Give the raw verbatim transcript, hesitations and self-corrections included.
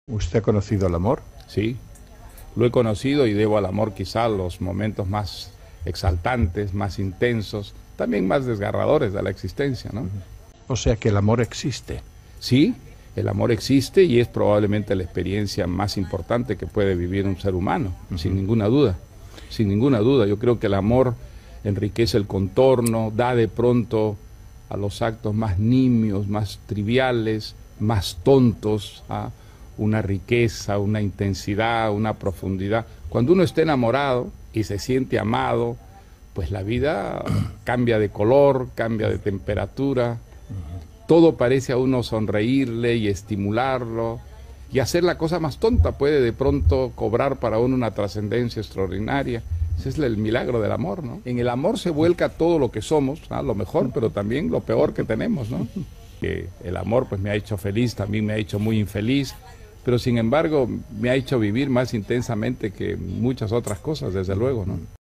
¿Usted ha conocido el amor? Sí, lo he conocido y debo al amor quizá los momentos más exaltantes, más intensos, también más desgarradores de la existencia, ¿no? O sea que el amor existe. Sí, el amor existe y es probablemente la experiencia más importante que puede vivir un ser humano, uh-huh. sin ninguna duda, sin ninguna duda. Yo creo que el amor enriquece el contorno, da de pronto a los actos más nimios, más triviales, más tontos, ¿ah? una riqueza, una intensidad, una profundidad. Cuando uno está enamorado y se siente amado, pues la vida cambia de color, cambia de temperatura, todo parece a uno sonreírle y estimularlo, y hacer la cosa más tonta puede de pronto cobrar para uno una trascendencia extraordinaria. Ese es el milagro del amor, ¿no? En el amor se vuelca todo lo que somos, ¿no? Lo mejor, pero también lo peor que tenemos, ¿no? Que el amor pues me ha hecho feliz, también me ha hecho muy infeliz, pero sin embargo me ha hecho vivir más intensamente que muchas otras cosas, desde luego, ¿no?